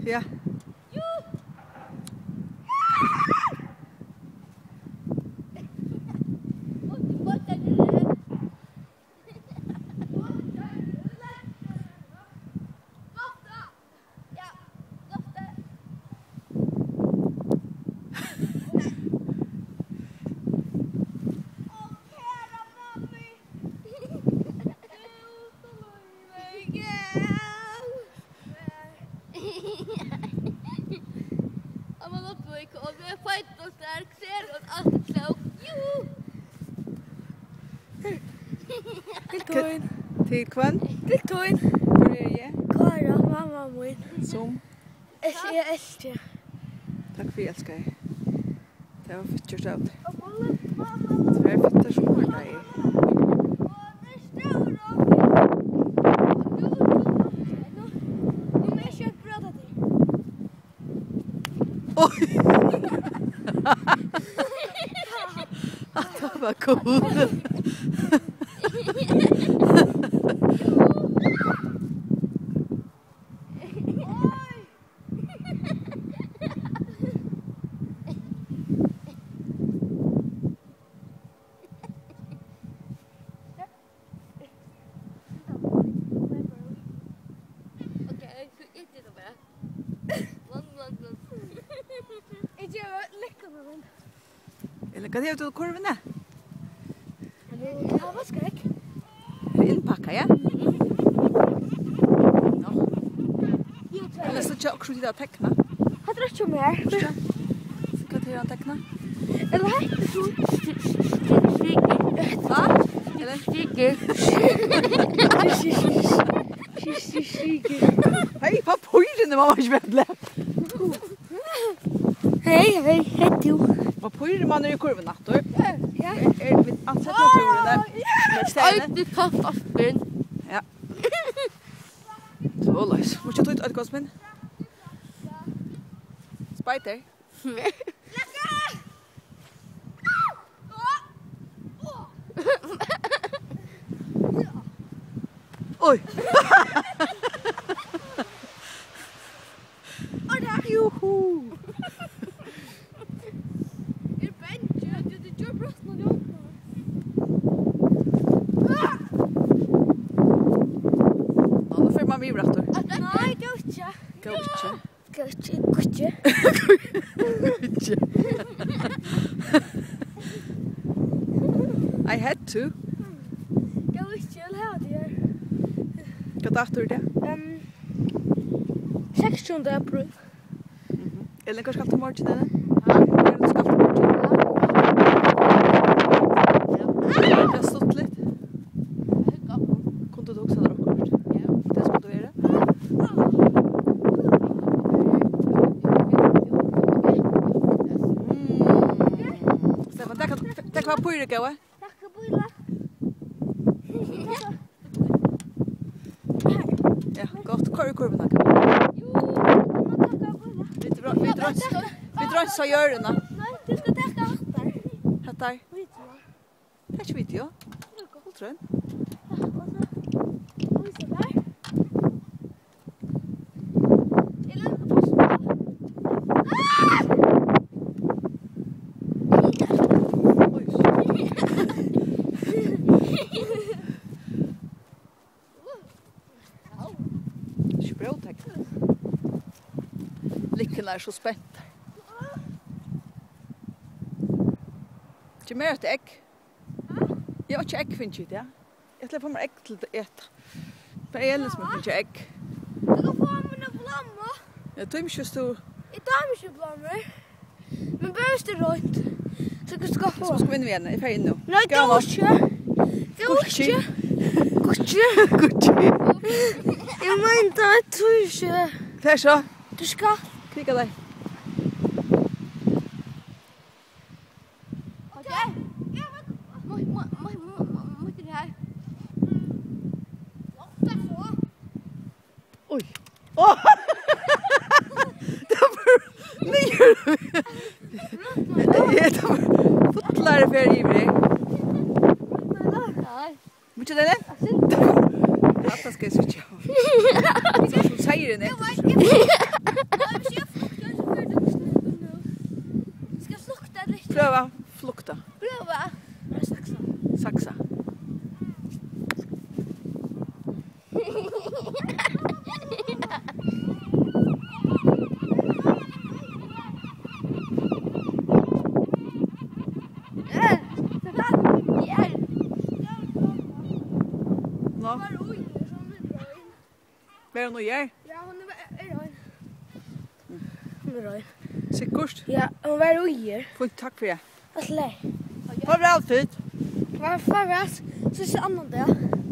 Ja. Til kvann? Til tøyn. Hvor jeg? Kara, mamma min. Som? Jeg elsker. Takk for jeg elsker deg. Det var fyttert av det. Det var fyttert som var deg. Oj! Det var cool. Eller kan jag ta kurvorna? Ja, vad ska jag? Är det inpacka, ja? Ja. Eller så tjock så det teckna. Har du inte mer? Så kan jag teckna. Eller här? Va? Eller hej, vad pojer när mamma inte vet. Hej, du. Vad pojer man i kurvan då? Ja. Är vi ansett naturen där? Med stenen. Du tar appen. Ja. Så lös. Måste jag ta ut kosmen? Spider. Oj. Juhu. Nu får man vibra då. Nej, gå inte. I had to. Gå inte, eller här det. Vad dator det? 16 april. Eller kanske ska morgon eller? Ja. Eller ska morgon. Ja. Det stått lite. Kunde du också dra kort? Ja. Det ska du göra. Stefan, tack vad på dig gå. Tack för bulla. Ja, gott. Kör kurvorna. Vi drar så gör det. Nej, du ska täcka hattar. Hattar. Tack så mycket. Cool tror jag. Lyckan är så spänt. Du mer ett ägg? Jag har inte ägg finns ju det. Jag släpper mig ägg till att äta. Men jag älskar mig inte ägg. Du kan få mina blommor. Jag tar inte stor. Jag tar inte blommor. Men behövs det runt. Så du ska få. Så ska vi in igen. Jag är inne nu. Nej, gå inte. Gucci. Jag menar inte att du inte. Fär så. Du ska. Klicka dig. Okej. Ja, måste det här. Oj. Åh! Det var ner. Det var fotlare för ivrig. Mycket det? Ja, det ska jag switcha. Så säger det inte. Saxa. Nå. Var hon gjør? Ja, hon är röj. Hon är röj. Sikkert. Ja, hon var röjer. Fint, takk for det. Vad slä. Farvel, fint. Varför så ser annorlunda.